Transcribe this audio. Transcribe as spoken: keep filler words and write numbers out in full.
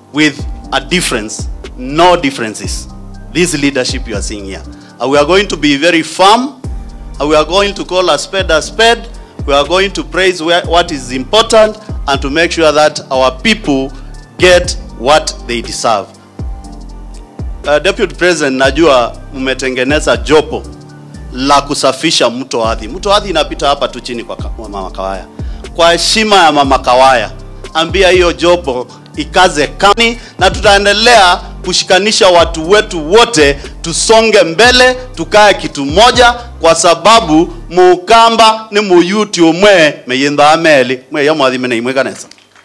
with a difference, no differences. This leadership you are seeing here. And we are going to be very firm, and we are going to call a spade a spade. We are going to praise where, what is important, and to make sure that our people get what they deserve. Uh, Deputy President, najua mmetengeneza jopo la kusafisha mto Athi. Mto Athi inapita hapa tu chini kwa Mama Kawaya. Kwa heshima ya Mama Kawaya, ambia hiyo jopo ikaze kani, na tutaendelea kushikanisha watu wetu wote, tusonge mbele, tukae kitu moja, kwa sababu mukamba ni muyuti umwe meyenda ameli mwe ya mwathi mene imwe kanesa.